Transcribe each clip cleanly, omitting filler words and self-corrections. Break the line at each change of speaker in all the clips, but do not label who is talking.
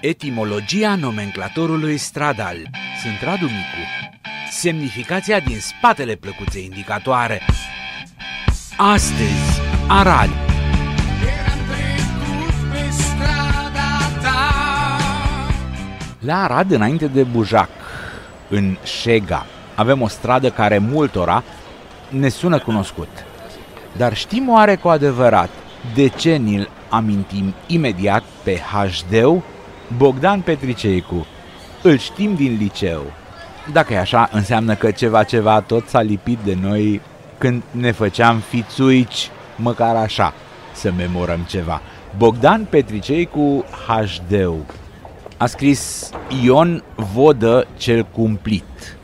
Etimologia nomenclatorului stradal. Sunt Radu Micu. Semnificația din spatele plăcuței indicatoare. Astăzi, Arad. La Arad, înainte de Bujac, în Șega, avem o stradă care multora ne sună cunoscut. Dar știm oare cu adevărat de ce ni-l amintim imediat pe HD-ul Bogdan Petriceicu? Îl știm din liceu. Dacă e așa, înseamnă că ceva tot s-a lipit de noi când ne făceam fițuici, măcar așa, să memorăm ceva. Bogdan Petriceicu HD-ul a scris Ion Vodă cel Cumplit,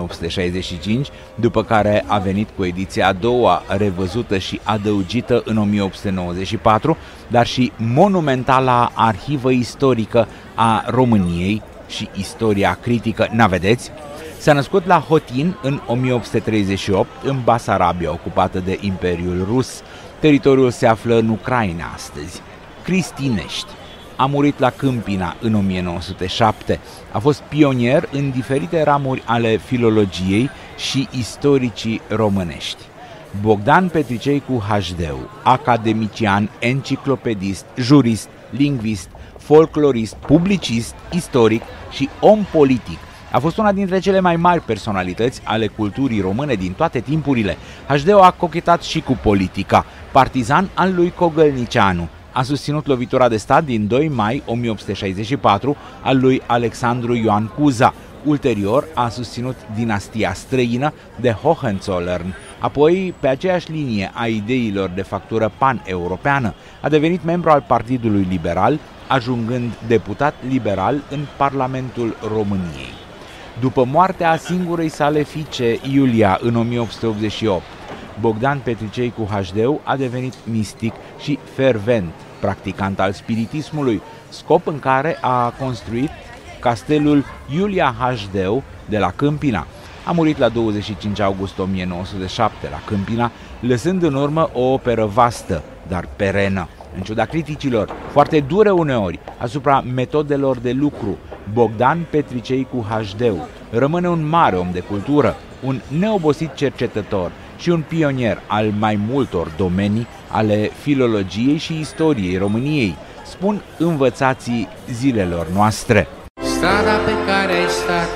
1865, după care a venit cu ediția a doua, revăzută și adăugită în 1894, dar și monumentala Arhivă istorică a României și istoria critică, n-avedeți? S-a născut la Hotin în 1838, în Basarabia, ocupată de Imperiul Rus. Teritoriul se află în Ucraina astăzi. Cristinești. A murit la Câmpina în 1907. A fost pionier în diferite ramuri ale filologiei și istoricii românești. Bogdan Petriceicu HD-ul, academician, enciclopedist, jurist, lingvist, folclorist, publicist, istoric și om politic. A fost una dintre cele mai mari personalități ale culturii române din toate timpurile. HD-ul a cochetat și cu politica. Partizan al lui Cogălnicianu, a susținut lovitura de stat din 2 mai 1864 al lui Alexandru Ioan Cuza. Ulterior a susținut dinastia străină de Hohenzollern. Apoi, pe aceeași linie a ideilor de factură pan-europeană, a devenit membru al Partidului Liberal, ajungând deputat liberal în Parlamentul României. După moartea singurei sale fiice, Iulia, în 1888, Bogdan Petriceicu HD-ul a devenit mistic și fervent practicant al spiritismului, scop în care a construit castelul Iulia HD-ul de la Câmpina. A murit la 25 august 1907 la Câmpina, lăsând în urmă o operă vastă, dar perenă. În ciuda criticilor, foarte dure uneori, asupra metodelor de lucru, Bogdan Petriceicu HD-ul rămâne un mare om de cultură, un neobosit cercetător și un pionier al mai multor domenii ale filologiei și istoriei României, spun învățații zilelor noastre.
Strada pe care ai stat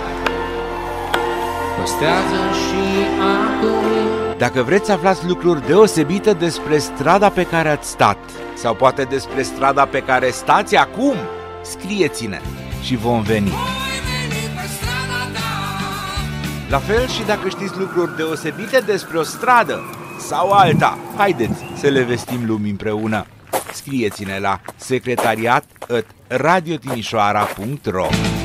păstrează și acum.
Dacă vreți să aflați lucruri deosebite despre strada pe care ați stat, sau poate despre strada pe care stați acum, scrieți-ne și vom veni. La fel și dacă știți lucruri deosebite despre o stradă sau alta, haideți să le vestim lumii împreună. Scrieți-ne la secretariat@radiotimișoara.ro.